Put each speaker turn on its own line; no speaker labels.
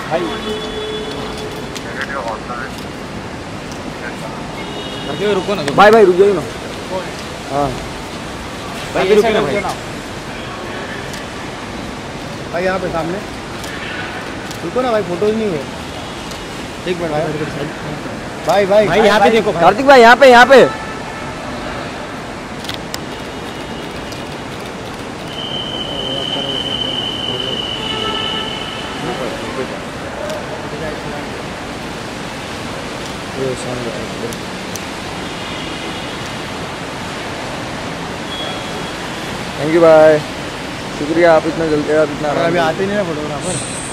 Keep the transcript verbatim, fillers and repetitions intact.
भाई रुको ना
भाई भाई रुक जाइए ना। हाँ
भाई रुको ना भाई
भाई यहाँ पे सामने रुको ना भाई, फोटोज नहीं हुए। एक मिनट भाई भाई
भाई यहाँ पे देखो
कार्तिक भाई, यहाँ पे यहाँ पे थैंक यू भाई, शुक्रिया आप इतना जल्दी, आप इतना
अभी आते नहीं ना फोटोग्राफर।